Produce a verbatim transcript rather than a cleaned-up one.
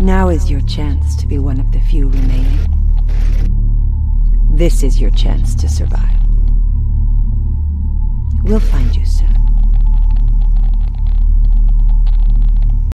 Now is your chance to be one of the few remaining. This is your chance to survive. We'll find you soon.